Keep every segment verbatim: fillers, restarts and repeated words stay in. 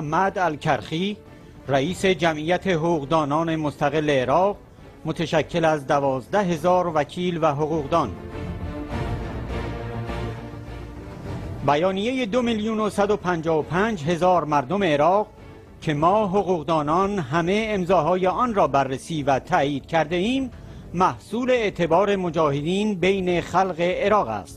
محمد الکرخی رئیس جمعیت حقوقدانان مستقل عراق متشکل از دوازده هزار وکیل و حقوقدان. بیانیه دو میلیون و صد و پنجاه و پنج هزار مردم عراق که ما حقوقدانان همه امضاهای آن را بررسی و تایید کرده ایم محصول اعتبار مجاهدین بین خلق عراق است.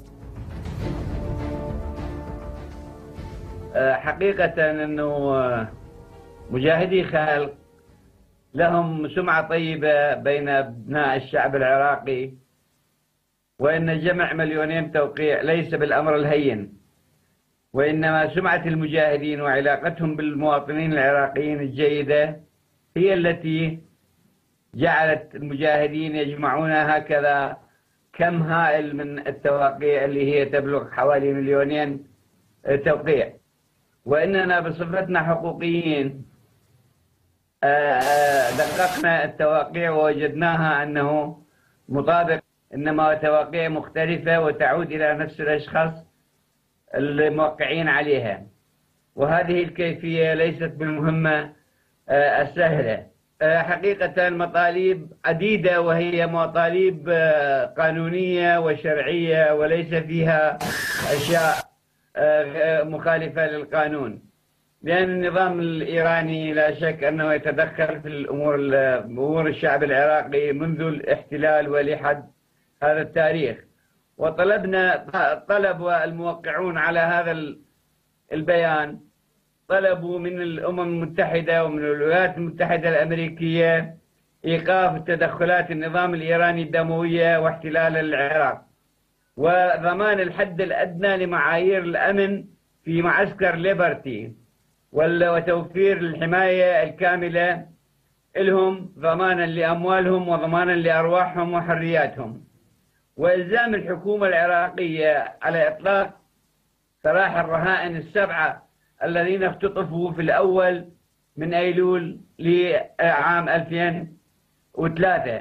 حقيقة أنه مجاهدي خلق لهم سمعة طيبة بين أبناء الشعب العراقي، وإن جمع مليونين توقيع ليس بالأمر الهين، وإنما سمعة المجاهدين وعلاقتهم بالمواطنين العراقيين الجيدة هي التي جعلت المجاهدين يجمعون هكذا كم هائل من التوقيع اللي هي تبلغ حوالي مليونين توقيع. وإننا بصفتنا حقوقيين دققنا التوقيع ووجدناها أنه مطابق، إنما توقيع مختلفة وتعود إلى نفس الأشخاص الموقعين عليها، وهذه الكيفية ليست بالمهمة السهلة. حقيقة المطالب عديدة، وهي مطالب قانونية وشرعية وليس فيها أشياء مخالفة للقانون، لأن النظام الإيراني لا شك أنه يتدخل في الأمور أمور الشعب العراقي منذ الاحتلال ولحد هذا التاريخ. وطلبنا طلب الموقعون على هذا البيان طلبوا من الأمم المتحدة ومن الولايات المتحدة الأمريكية إيقاف التدخلات النظام الإيراني الدموية واحتلال العراق، وضمان الحد الأدنى لمعايير الأمن في معسكر ليبرتي، وتوفير الحماية الكاملة لهم ضمانا لأموالهم وضمانا لأرواحهم وحرياتهم، وإلزام الحكومة العراقية على إطلاق سراح الرهائن السبعة الذين اختطفوا في الأول من أيلول لعام ألفين وثلاثة.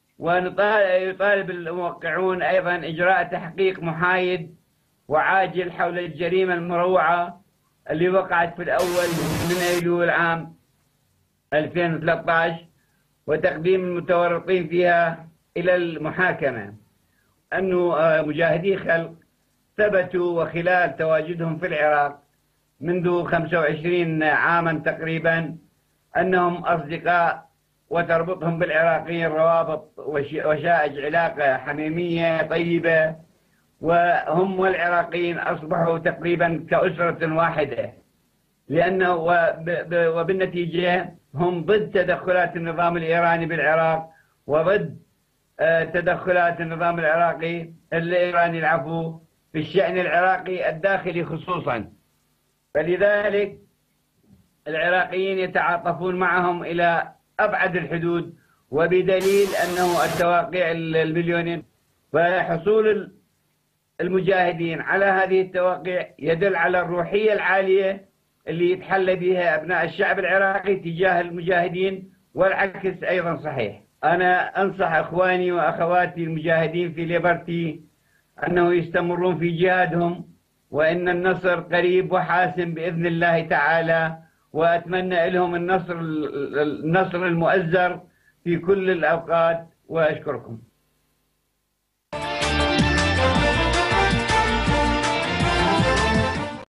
ويطالب الموقعون أيضا إجراء تحقيق محايد وعاجل حول الجريمة المروعة اللي وقعت في الأول من أيلول عام ألفين وثلاثة عشر وتقديم المتورطين فيها إلى المحاكمة. أنه مجاهدي خلق ثبتوا وخلال تواجدهم في العراق منذ خمسة وعشرين عاما تقريبا أنهم أصدقاء وتربطهم بالعراقيين روابط وشائج علاقة حميمية طيبة، وهم والعراقيين أصبحوا تقريبا كأسرة واحدة، لأنه وبالنتيجة هم ضد تدخلات النظام الإيراني بالعراق وضد تدخلات النظام العراقي الإيراني العفو في الشأن العراقي الداخلي خصوصا. فلذلك العراقيين يتعاطفون معهم إلى أبعد الحدود، وبدليل أنه التواقيع المليونين وحصول المجاهدين على هذه التواقيع يدل على الروحية العالية اللي يتحلى بها أبناء الشعب العراقي تجاه المجاهدين، والعكس أيضا صحيح. أنا أنصح إخواني وأخواتي المجاهدين في ليبرتي أنه يستمرون في جهادهم، وإن النصر قريب وحاسم بإذن الله تعالى، وأتمنى لهم النصر النصر المؤزر في كل الأوقات، وأشكركم.